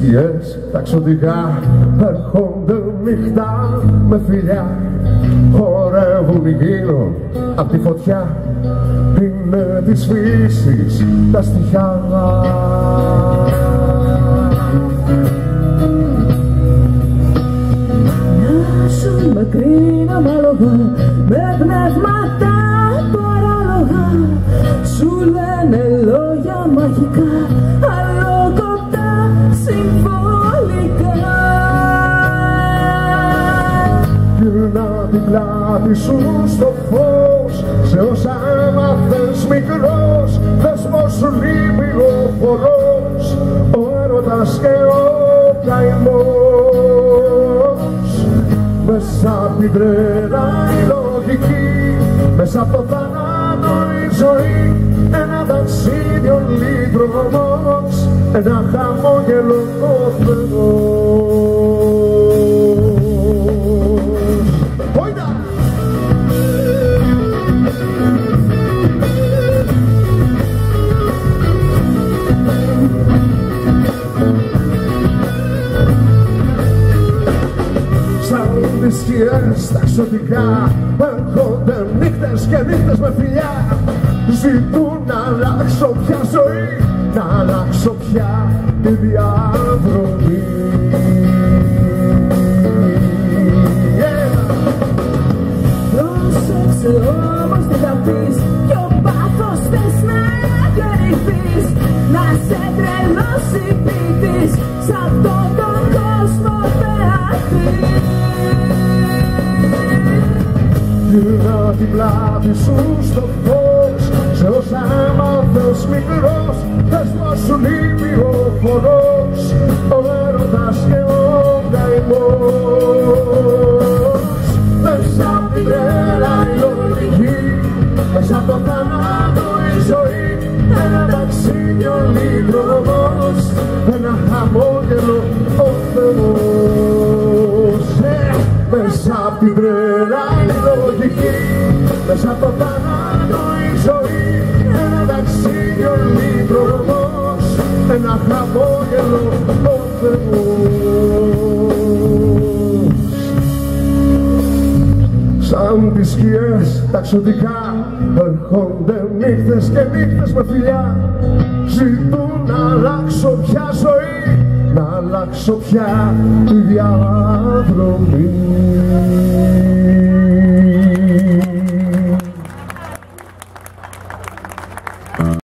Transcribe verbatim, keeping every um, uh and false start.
σκιές τα ξωτικά έρχονται νύχτα με φιλιά, χορεύουν γύρω απ' τη φωτιά, είναι της φύσης τα στοιχιά. Μοιάζουν μακρινά μάλογα με πνεύματα παράλογα, σου λένε λόγια μαγικά, αλλόκοπτα συμβολικά. Γυρνά την πλάτη σου στο φως, σε όσα έμαθες μικρός, δες πως σου λείπει ο χορός, ο έρωτας και ο καημός. Μέσα απ' την τρέλα η λογική, μέσα απ' το θάνατο η ζωή, ένα ταξίδι ολίδρομος, ένα χαμόγελο ο Θεός. Πόιντα! Σαν τις σκιές τα ξωτικά έρχονται νύχτες και νύχτες με φιλιά, ζητούν να αλλάξω πια ζωή, να αλλάξω πια τη διαδρομή. Πρόσεξε όμως τι θα πεις, ποιο πάθος θες να εγκαταλειφθείς, να σε τρελώσει πίτης, σ' αυτόν τον κόσμο θεατής. Γυρνά την πλάτη σου στο φως, σε όσα έμαθες μικρός, δες πως σου λείπει ο χορός, ο έρωτας και ο καημός. Μέσα απ' την τρέλα η λογική, μέσα απ' το θάνατο η ζωή, ένα ταξίδι ολίδρομος, ένα χαμόγελο ο Θεός. Μέσα απ' την τρέλα η λογική, μέσα απ' το θάνατο η ζωή, ένα ταξίδι ολίδρομος, ένα χαμόγελο ο Θεός. Σαν τις σκιές τα ξωτικά έρχονται νύχτες και νύχτες με φιλιά, ζητούν να αλλάξω πια ζωή, να αλλάξω πια τη διαδρομή.